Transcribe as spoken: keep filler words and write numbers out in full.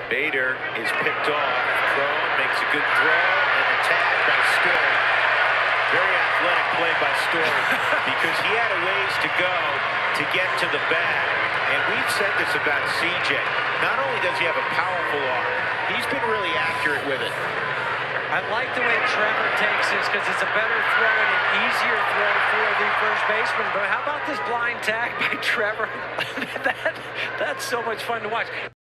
Bader is picked off. Cron makes a good throw and a tag by Story. Very athletic play by Story because he had a ways to go to get to the bag. And we've said this about C J. Not only does he have a powerful arm, he's been really accurate with it. I like the way Trevor takes this because it's a better throw and an easier throw for the first baseman. But how about this blind tag by Trevor? that, that's so much fun to watch.